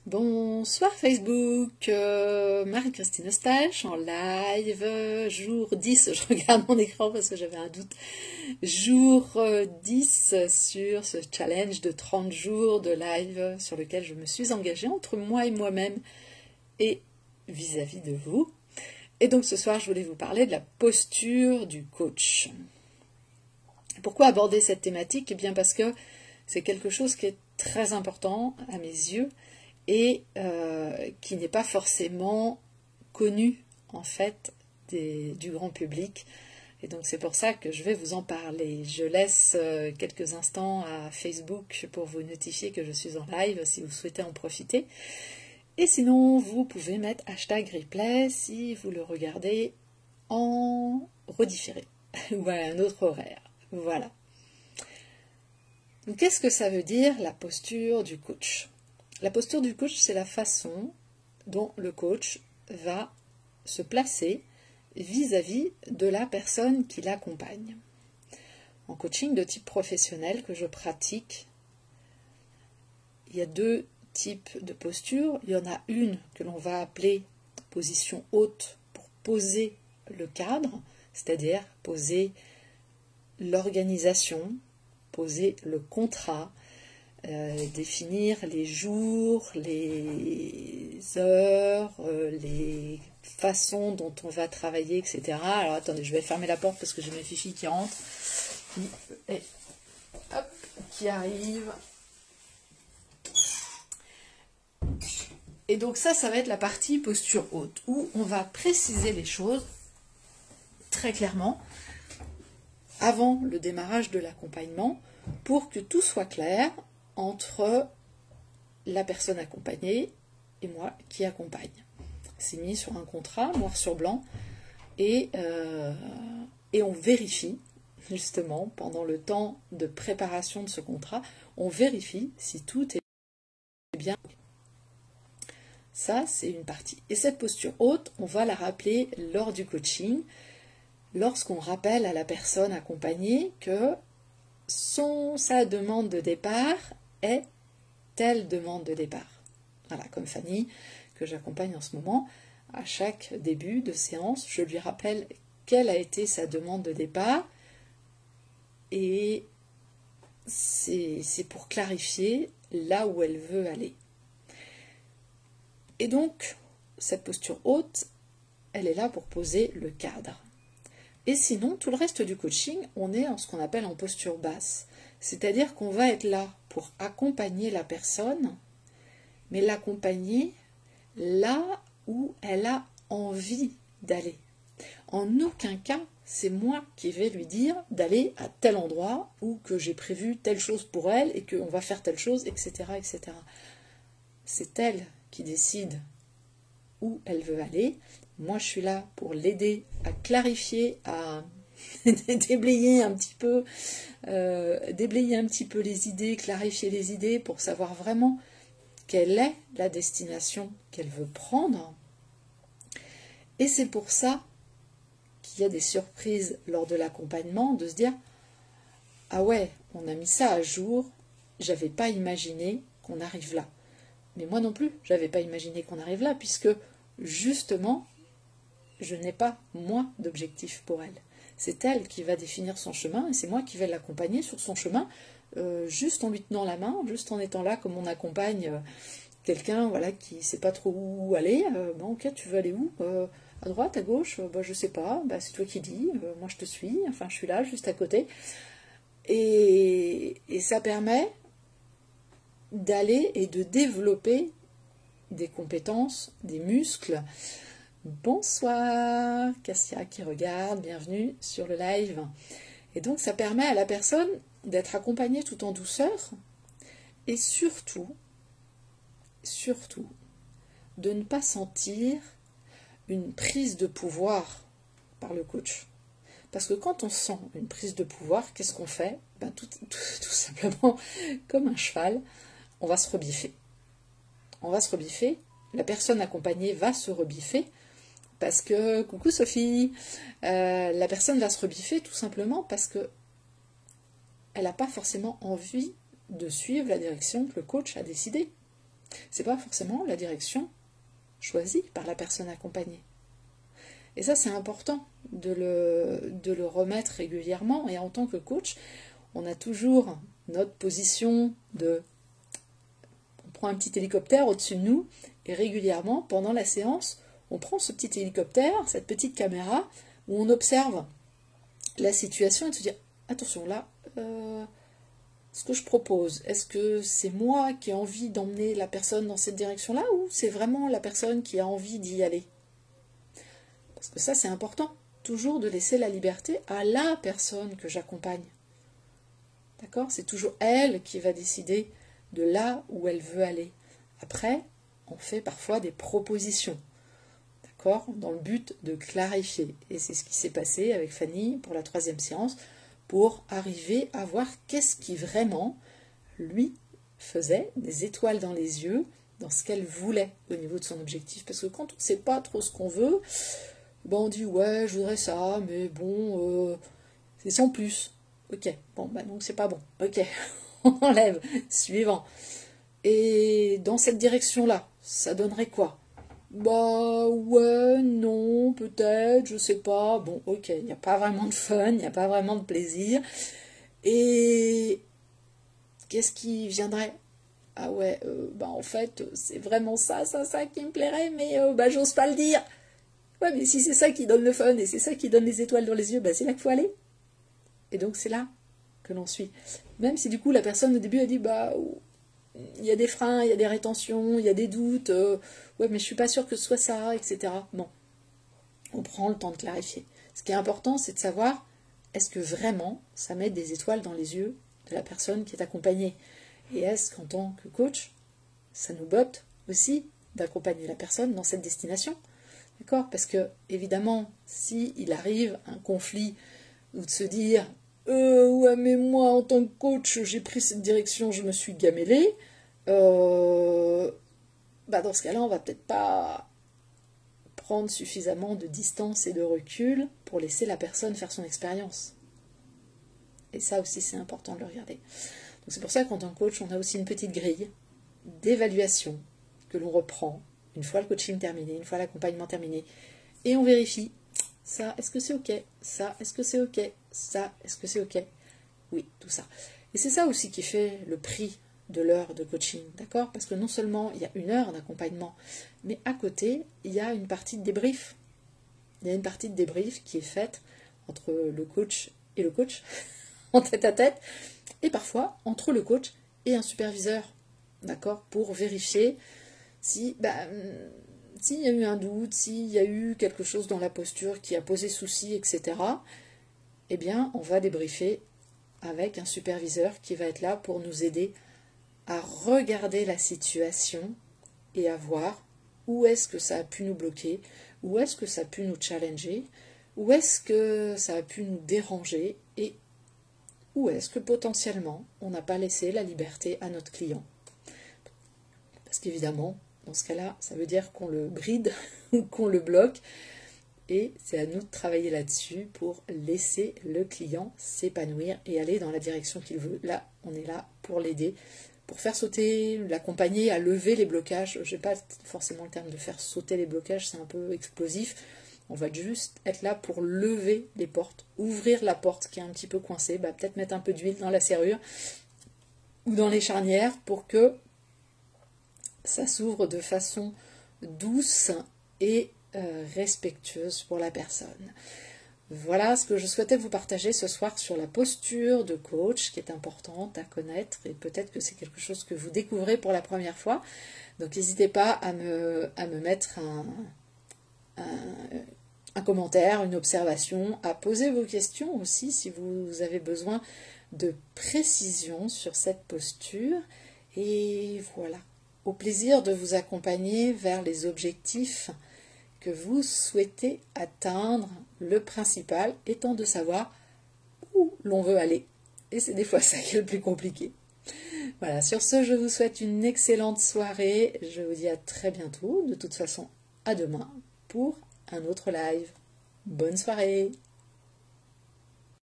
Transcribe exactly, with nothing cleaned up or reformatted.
Bonsoir Facebook, euh, Marie-Christine Eustache en live, euh, jour dix, je regarde mon écran parce que j'avais un doute, jour euh, dix sur ce challenge de trente jours de live sur lequel je me suis engagée entre moi et moi-même et vis-à-vis de vous. Et donc ce soir je voulais vous parler de la posture du coach. Pourquoi aborder cette thématique? Eh bien parce que c'est quelque chose qui est très important à mes yeux et euh, qui n'est pas forcément connu en fait des, du grand public. Et donc c'est pour ça que je vais vous en parler. Je laisse euh, quelques instants à Facebook pour vous notifier que je suis en live si vous souhaitez en profiter. Et sinon, vous pouvez mettre hashtag replay si vous le regardez en redifféré ou à un autre horaire. Voilà. Donc qu'est-ce que ça veut dire la posture du coach? La posture du coach, c'est la façon dont le coach va se placer vis-à-vis de la personne qui l'accompagne. En coaching de type professionnel que je pratique, il y a deux types de postures. Il y en a une que l'on va appeler position haute pour poser le cadre, c'est-à-dire poser l'organisation, poser le contrat, Euh, définir les jours, les heures, euh, les façons dont on va travailler, et cetera. Alors attendez, je vais fermer la porte parce que j'ai mes fichiers qui rentrent, qui, et, hop, qui arrivent. Et donc ça, ça va être la partie posture haute, où on va préciser les choses très clairement avant le démarrage de l'accompagnement pour que tout soit clair entre la personne accompagnée et moi qui accompagne. C'est mis sur un contrat, noir sur blanc, et, euh, et on vérifie, justement, pendant le temps de préparation de ce contrat, on vérifie si tout est bien. Ça, c'est une partie. Et cette posture haute, on va la rappeler lors du coaching, lorsqu'on rappelle à la personne accompagnée que son, sa demande de départ est telle demande de départ. Voilà, comme Fanny, que j'accompagne en ce moment, à chaque début de séance, je lui rappelle quelle a été sa demande de départ et c'est pour clarifier là où elle veut aller. Et donc, cette posture haute, elle est là pour poser le cadre. Et sinon, tout le reste du coaching, on est en ce qu'on appelle en posture basse. C'est-à-dire qu'on va être là pour accompagner la personne, mais l'accompagner là où elle a envie d'aller. En aucun cas, c'est moi qui vais lui dire d'aller à tel endroit ou que j'ai prévu telle chose pour elle et qu'on va faire telle chose, et cetera, et cetera. C'est elle qui décide où elle veut aller. Moi, je suis là pour l'aider à clarifier, à déblayer un petit peu, euh, déblayer un petit peu les idées, clarifier les idées pour savoir vraiment quelle est la destination qu'elle veut prendre. Et c'est pour ça qu'il y a des surprises lors de l'accompagnement, de se dire « Ah ouais, on a mis ça à jour, j'avais pas imaginé qu'on arrive là. » Mais moi non plus, j'avais pas imaginé qu'on arrive là, puisque justement, je n'ai pas, moi, d'objectif pour elle. C'est elle qui va définir son chemin et c'est moi qui vais l'accompagner sur son chemin, euh, juste en lui tenant la main, juste en étant là comme on accompagne euh, quelqu'un voilà, qui ne sait pas trop où aller. Euh, bon, ok, tu veux aller où euh, à droite, à gauche, euh, bah, je sais pas, bah, c'est toi qui dis, euh, moi je te suis, enfin je suis là, juste à côté. Et, et ça permet d'aller et de développer des compétences, des muscles. Bonsoir, Cassia qui regarde, bienvenue sur le live. Et donc ça permet à la personne d'être accompagnée tout en douceur et surtout, surtout, de ne pas sentir une prise de pouvoir par le coach. Parce que quand on sent une prise de pouvoir, qu'est-ce qu'on fait? Ben, tout, tout, tout simplement, comme un cheval, on va se rebiffer. On va se rebiffer, la personne accompagnée va se rebiffer, parce que, coucou Sophie, euh, la personne va se rebiffer tout simplement parce que elle n'a pas forcément envie de suivre la direction que le coach a décidé. C'est pas forcément la direction choisie par la personne accompagnée. Et ça, c'est important de le, de le remettre régulièrement. Et en tant que coach, on a toujours notre position de... On prend un petit hélicoptère au-dessus de nous, et régulièrement, pendant la séance, on prend ce petit hélicoptère, cette petite caméra, où on observe la situation et se dit, attention, là, euh, ce que je propose, est-ce que c'est moi qui ai envie d'emmener la personne dans cette direction-là, ou c'est vraiment la personne qui a envie d'y aller? Parce que ça, c'est important, toujours de laisser la liberté à la personne que j'accompagne. D'accord? C'est toujours elle qui va décider de là où elle veut aller. Après, on fait parfois des propositions, d'accord? Dans le but de clarifier. Et c'est ce qui s'est passé avec Fanny pour la troisième séance, pour arriver à voir qu'est-ce qui vraiment lui faisait des étoiles dans les yeux, dans ce qu'elle voulait au niveau de son objectif. Parce que quand on ne sait pas trop ce qu'on veut, ben on dit ouais, je voudrais ça, mais bon, euh, c'est sans plus. Ok, bon, bah donc c'est pas bon. Ok, on enlève. Suivant. Et dans cette direction-là, ça donnerait quoi? Bah ouais, non, peut-être, je sais pas. Bon, ok, il n'y a pas vraiment de fun, il n'y a pas vraiment de plaisir. Et qu'est-ce qui viendrait? Ah ouais, euh, bah en fait, c'est vraiment ça, ça, ça qui me plairait, mais euh, bah j'ose pas le dire. Ouais, mais si c'est ça qui donne le fun et c'est ça qui donne les étoiles dans les yeux, bah c'est là qu'il faut aller. Et donc c'est là que l'on suit. Même si du coup la personne au début a dit, bah il y a des freins, il y a des rétentions, il y a des doutes, euh, ouais mais je suis pas sûre que ce soit ça, et cetera. Bon, on prend le temps de clarifier. Ce qui est important, c'est de savoir, est-ce que vraiment ça met des étoiles dans les yeux de la personne qui est accompagnée? Et est-ce qu'en tant que coach, ça nous botte aussi d'accompagner la personne dans cette destination? D'accord? Parce que, évidemment, s'il arrive un conflit, ou de se dire euh, « Ouais, mais moi, en tant que coach, j'ai pris cette direction, je me suis gamellé euh, », bah dans ce cas-là, on va peut-être pas prendre suffisamment de distance et de recul pour laisser la personne faire son expérience. Et ça aussi, c'est important de le regarder. Donc c'est pour ça qu'en tant que coach, on a aussi une petite grille d'évaluation que l'on reprend une fois le coaching terminé, une fois l'accompagnement terminé, et on vérifie, ça, est-ce que c'est ok? Ça, est-ce que c'est ok? Ça, est-ce que c'est ok? Oui, tout ça. Et c'est ça aussi qui fait le prix de l'heure de coaching, d'accord? Parce que non seulement il y a une heure d'accompagnement, mais à côté, il y a une partie de débrief. Il y a une partie de débrief qui est faite entre le coach et le coach, en tête à tête, et parfois entre le coach et un superviseur, d'accord? Pour vérifier si, bah, s'il y a eu un doute, s'il y a eu quelque chose dans la posture qui a posé souci, et cetera, eh bien, on va débriefer avec un superviseur qui va être là pour nous aider à regarder la situation et à voir où est-ce que ça a pu nous bloquer, où est-ce que ça a pu nous challenger, où est-ce que ça a pu nous déranger et où est-ce que potentiellement on n'a pas laissé la liberté à notre client. Parce qu'évidemment, dans ce cas-là, ça veut dire qu'on le bride ou qu'on le bloque. Et c'est à nous de travailler là-dessus pour laisser le client s'épanouir et aller dans la direction qu'il veut. Là, on est là pour l'aider, pour faire sauter, l'accompagner à lever les blocages. Je n'ai pas forcément le terme de faire sauter les blocages, c'est un peu explosif. On va juste être là pour lever les portes, ouvrir la porte qui est un petit peu coincée, bah, peut-être mettre un peu d'huile dans la serrure ou dans les charnières pour que ça s'ouvre de façon douce et euh, respectueuse pour la personne. Voilà ce que je souhaitais vous partager ce soir sur la posture de coach qui est importante à connaître et peut-être que c'est quelque chose que vous découvrez pour la première fois. Donc n'hésitez pas à me, à me mettre un, un, un commentaire, une observation, à poser vos questions aussi si vous avez besoin de précision sur cette posture. Et voilà. Au plaisir de vous accompagner vers les objectifs que vous souhaitez atteindre, le principal étant de savoir où l'on veut aller. Et c'est des fois ça qui est le plus compliqué. Voilà, sur ce, je vous souhaite une excellente soirée. Je vous dis à très bientôt. De toute façon, à demain pour un autre live. Bonne soirée!